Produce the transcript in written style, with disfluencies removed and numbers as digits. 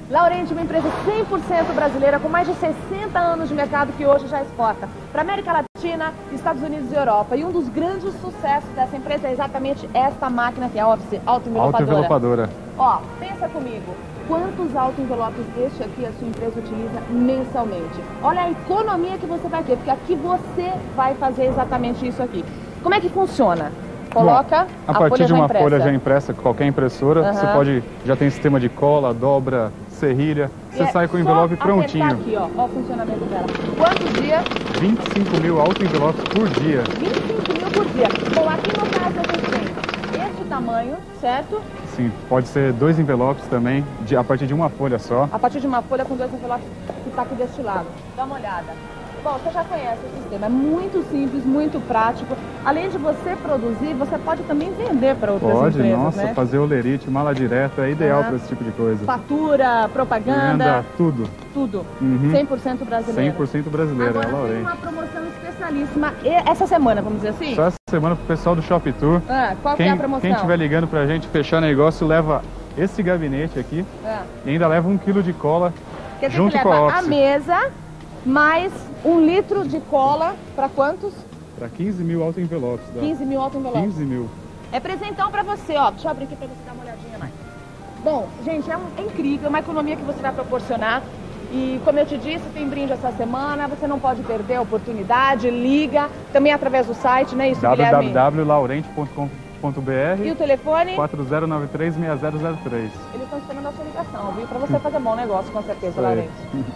Laurenti, uma empresa 100% brasileira, com mais de 60 anos de mercado, que hoje já exporta para América Latina, Estados Unidos e Europa. E um dos grandes sucessos dessa empresa é exatamente esta máquina que é a Office Autoenvelopadora. Autoenvelopadora. Ó, pensa comigo, quantos autoenvelopes deste aqui a sua empresa utiliza mensalmente? Olha a economia que você vai ter, porque aqui você vai fazer exatamente isso aqui. Como é que funciona? Coloca a partir folha de uma já folha já impressa, qualquer impressora, você pode, já tem sistema de cola, dobra, serrilha, você sai com o envelope prontinho. Aqui, ó o funcionamento dela. Quantos dias? 25 mil autoenvelopes por dia. 25 mil por dia. Bom, aqui no caso a gente tem este tamanho, certo? Sim, pode ser 2 envelopes também, a partir de uma folha só. A partir de uma folha com 2 envelopes que está aqui deste lado. Dá uma olhada. Bom, você já conhece o sistema, é muito simples, muito prático. Além de você produzir, você pode também vender para outras empresas, nossa, né? Fazer olerite, mala direta, é ideal para esse tipo de coisa. Fatura, propaganda. Venda, tudo. Tudo. 100% brasileiro. 100% brasileiro, agora tem uma promoção especialíssima essa semana, vamos dizer assim? Só essa semana pro pessoal do Shop Tour. Qual que é a promoção? Quem estiver ligando pra gente fechar negócio, leva esse gabinete aqui e ainda leva 1 quilo de cola junto com a Office. A mesa, mais 1 litro de cola, para quantos? Para 15 mil autoenvelopes. 15 mil autoenvelopes. 15 mil. É presentão para você, ó. Deixa eu abrir aqui para você dar uma olhadinha mais. Bom, gente, é incrível, uma economia que você vai proporcionar. E como eu te disse, tem brinde essa semana, você não pode perder a oportunidade, liga, também através do site, né? Isso, www.laurenti.com.br. E o telefone? 4093-6003. Eles estão esperando a sua ligação, viu? Para você fazer bom negócio, com certeza, Laurenti.